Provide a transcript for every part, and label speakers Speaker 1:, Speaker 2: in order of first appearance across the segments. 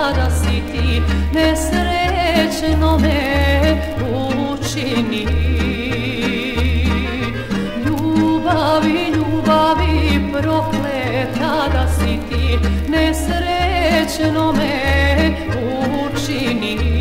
Speaker 1: da si ti nesrećno me učini. Ljubavi, ljubavi prokleta da si ti nesrećno me učini.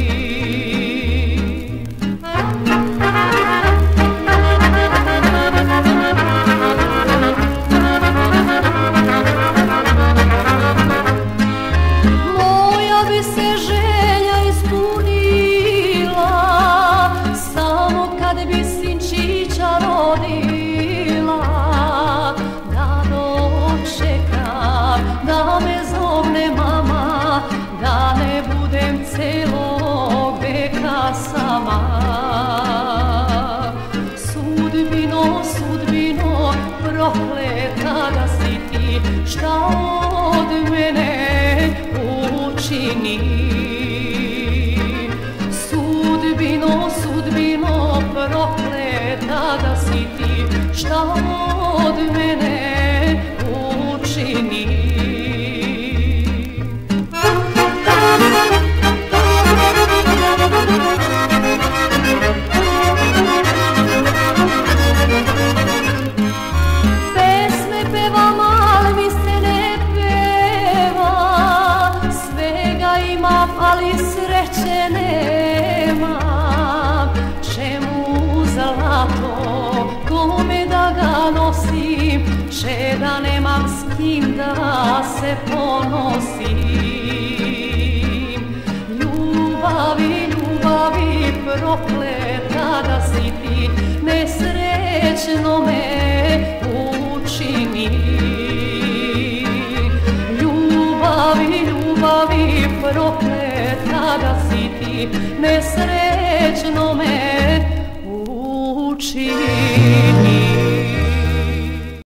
Speaker 1: Celog veka sama. Sudbino, sudbino prokleta da si ti šta od mene učini. Sudbino, sudbino prokleta da si ti šta od mene učini. Ali sreće nemam, čemu zlato, kome da ga nosim, če da nemam s kim da se ponosim. Ljubavi, ljubavi prokleta da si ti nesrećno me učini. Ljubavi, ljubavi prokleta da si ti nesrećno me učini.